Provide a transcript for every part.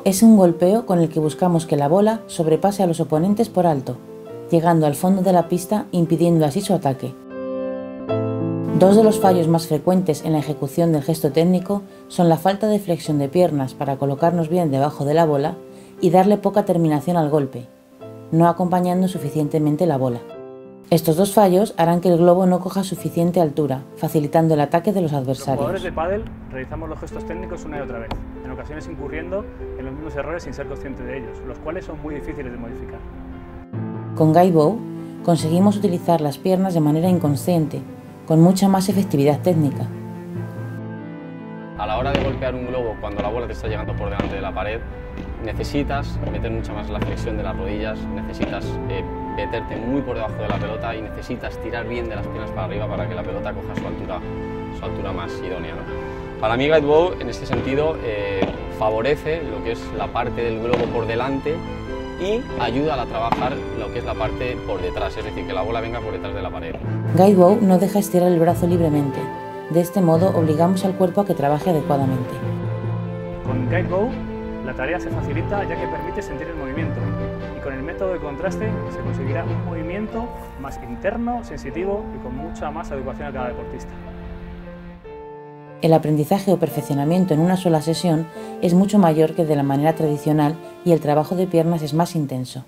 Es un golpeo con el que buscamos que la bola sobrepase a los oponentes por alto, llegando al fondo de la pista impidiendo así su ataque. Dos de los fallos más frecuentes en la ejecución del gesto técnico son la falta de flexión de piernas para colocarnos bien debajo de la bola y darle poca terminación al golpe, no acompañando suficientemente la bola. Estos dos fallos harán que el globo no coja suficiente altura, facilitando el ataque de los adversarios. Los jugadores de pádel realizamos los gestos técnicos una y otra vez, en ocasiones incurriendo en los mismos errores sin ser consciente de ellos, los cuales son muy difíciles de modificar. Con Guide Bow conseguimos utilizar las piernas de manera inconsciente, con mucha más efectividad técnica. A la hora de golpear un globo cuando la bola te está llegando por delante de la pared, necesitas meter mucha más la flexión de las rodillas, necesitas meterte muy por debajo de la pelota y necesitas tirar bien de las piernas para arriba para que la pelota coja su altura más idónea, ¿no? Para mí Guide Bow en este sentido favorece lo que es la parte del globo por delante y ayuda a trabajar lo que es la parte por detrás, es decir, que la bola venga por detrás de la pared. Guide Bow no deja estirar el brazo libremente. De este modo obligamos al cuerpo a que trabaje adecuadamente. Con Guide Bow la tarea se facilita ya que permite sentir el movimiento y con el método de contraste se conseguirá un movimiento más interno, sensitivo y con mucha más adecuación a cada deportista. El aprendizaje o perfeccionamiento en una sola sesión es mucho mayor que de la manera tradicional y el trabajo de piernas es más intenso.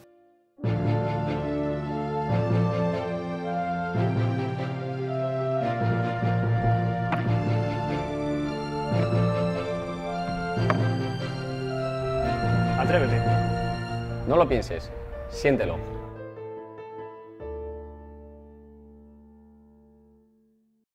Atrévete. No lo pienses, siéntelo.